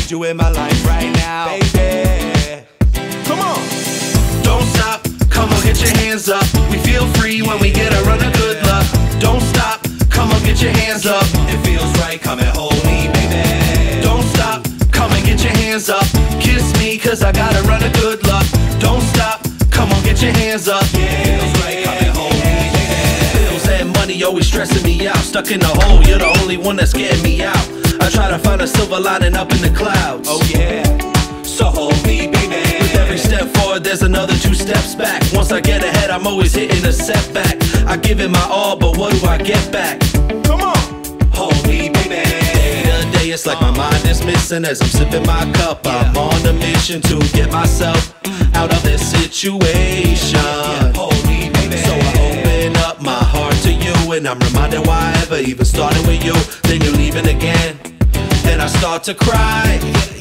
need you in my life right now, baby. Come on. Don't stop, come on, get your hands up. We feel free when we get a run of good luck. Don't stop, come on, get your hands up. It feels right, come and hold me, baby. Don't stop, come and get your hands up. Kiss me, cause I got a run of good luck. Don't stop, come on, get your hands up. Feels right, come and hold me, baby. Bills and money always stressing me out. Stuck in the hole, you're the only one that's getting me out. I try to find a silver lining up in the clouds. Oh yeah, so hold me, baby. With every step forward, there's another 2 steps back. Once I get ahead, I'm always hitting a setback. I give it my all, but what do I get back? Come on, hold me, baby. Day to day, it's like my mind is missing as I'm sipping my cup. I'm on a mission to get myself out of this situation. Hold me, baby. So I open up my heart to you, and I'm reminded why I ever even started with you. Then you're leaving again, and I start to cry.